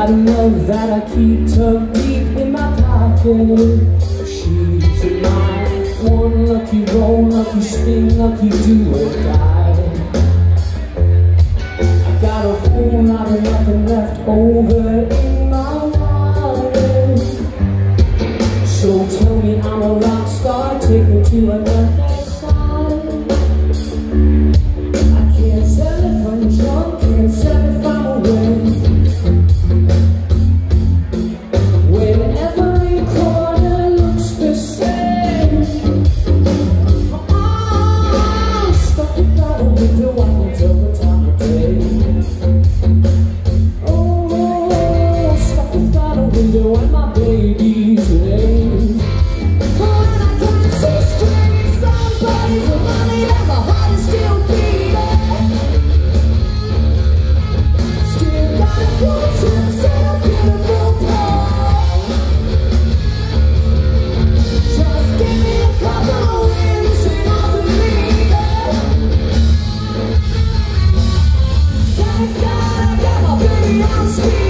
got love that I keep tucked deep in my pocket. She's mine. One lucky roll, lucky spin, lucky do or die. I got a whole lot of nothing left over in my wallet. So tell me I'm a rock star, take me to another side. I can't sell if I'm drunk, can't sell if I'm away. When every corner looks the same, I'm stuck without a window, I can tell the time of day. Oh, stuck without a window and my baby's late. When I can't see straight, somebody's reminding that my heart is still beating. Still got a good chance at a beautiful part. Just give me a couple of wins and I'll believe it. Thank God I got my baby on speed.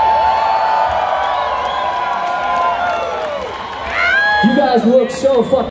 You guys look so fucking